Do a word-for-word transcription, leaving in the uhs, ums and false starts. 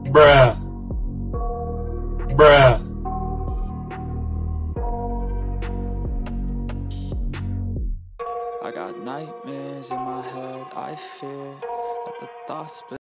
Bruh. Bruh. I got nightmares in my head, I fear that the thoughts